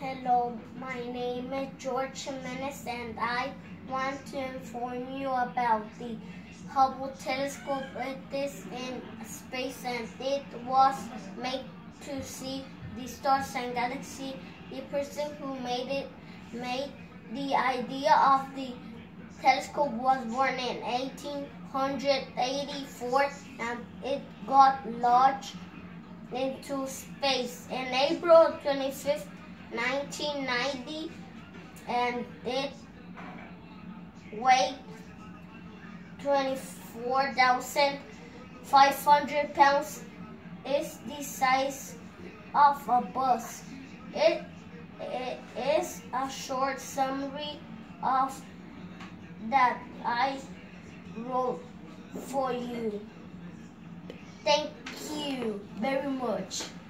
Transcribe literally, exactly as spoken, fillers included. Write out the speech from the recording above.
Hello, my name is George Jimenez and I want to inform you about the Hubble telescope. It is in space and it was made to see the stars and galaxies. The person who made it made the idea of the telescope was born in eighteen eighty-four and it got launched into space in April twenty-fifth, nineteen ninety, and it weighed twenty-four thousand five hundred pounds. It's the size of a bus. It, it is a short summary of that I wrote for you. Thank you very much.